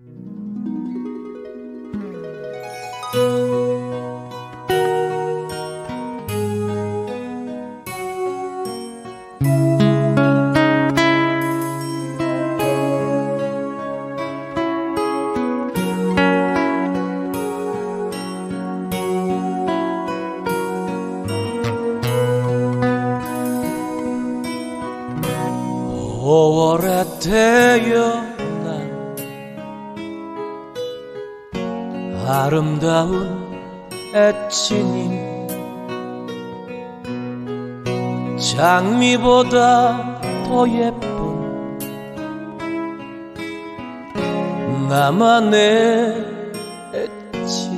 5월에 태어난 아름다운 애치님, 장미보다 더 예쁜 나만의 애치.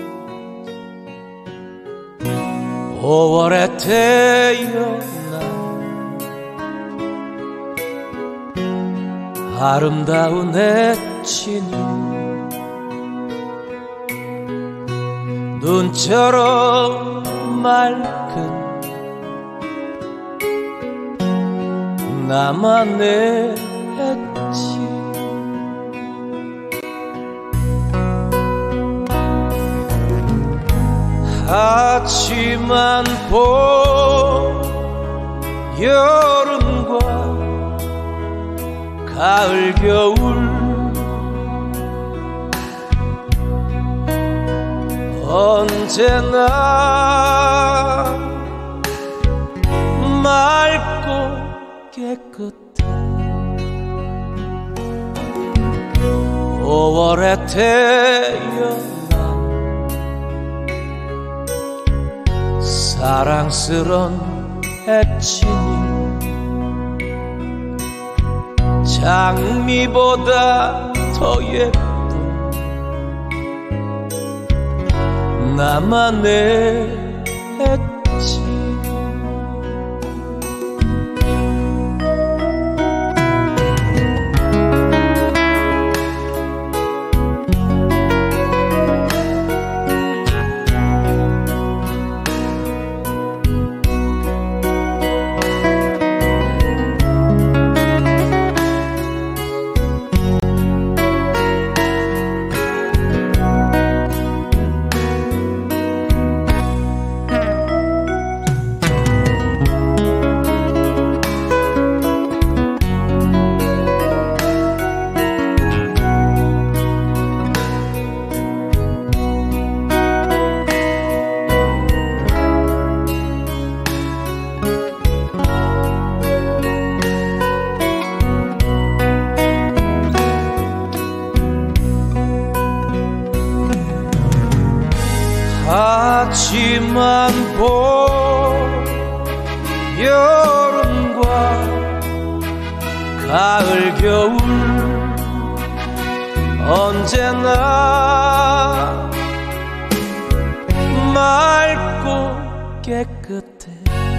5월에 태어난 아름다운 애치님, 눈처럼 맑은 나만의 애치. 하지만 봄, 여름과 가을, 겨울 언제나 맑고 깨끗해. 5월에 태어난 사랑스런 애치님, 장미보다 더 예쁜 나만의 애치. 하지만 봄, 여름과 가을, 겨울 언제나 맑고 깨끗해.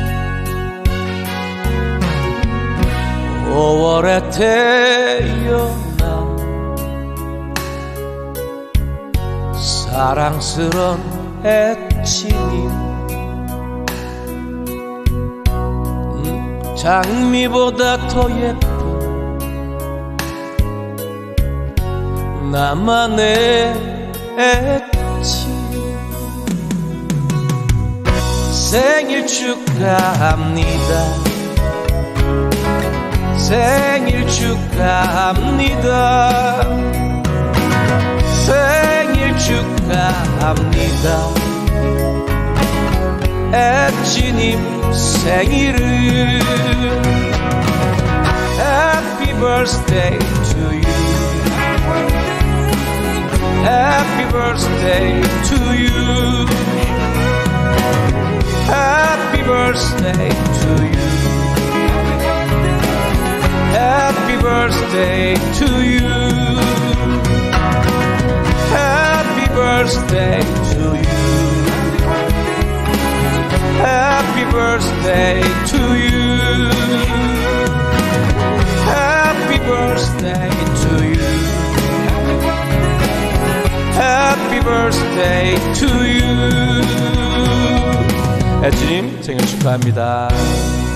5월에 태어난 사랑스런 애치님, 장미보다 더 예쁜 나만의 애치. 생일 축하합니다, 생일 축하합니다, 생일 축하합니다. 애치님 생일을 Happy birthday to you, Happy birthday to you, Happy birthday to you, Happy birthday to you, Happy birthday to you, Happy birthday to you, Happy birthday to you, Happy birthday to you. 애치님 생일 축하합니다.